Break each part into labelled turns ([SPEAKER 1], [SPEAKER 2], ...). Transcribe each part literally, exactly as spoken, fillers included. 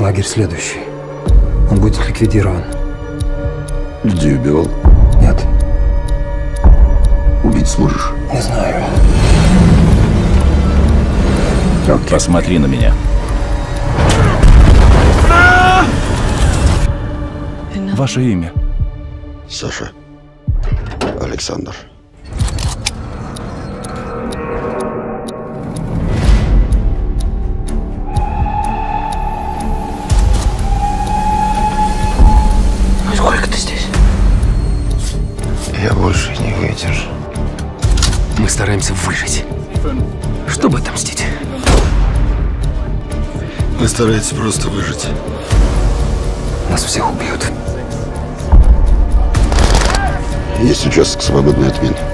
[SPEAKER 1] лагерь следующий. Он будет ликвидирован.
[SPEAKER 2] Людей убивал?
[SPEAKER 1] Нет.
[SPEAKER 2] Убить сможешь?
[SPEAKER 1] Не знаю.
[SPEAKER 3] Посмотри на меня. Ваше имя?
[SPEAKER 2] Саша. Александр.
[SPEAKER 1] Сколько ты здесь?
[SPEAKER 2] Я больше не выдержу.
[SPEAKER 1] Мы стараемся выжить, чтобы отомстить.
[SPEAKER 2] Вы стараетесь просто выжить.
[SPEAKER 1] Нас всех убьют.
[SPEAKER 2] Есть участок свободный от мин.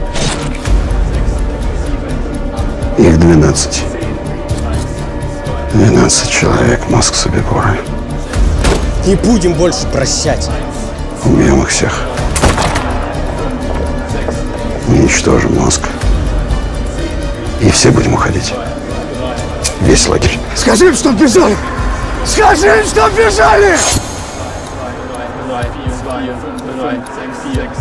[SPEAKER 2] Их двенадцать. Двенадцать человек, мозг Собибора.
[SPEAKER 4] Не будем больше прощать.
[SPEAKER 2] Убьем их всех. Уничтожим мозг. И все будем уходить. Весь лагерь.
[SPEAKER 4] Скажи им, чтоб бежали! Скажи им, чтоб бежали!
[SPEAKER 5] drei, vier, zwei, fünf, drei, sechs, vier,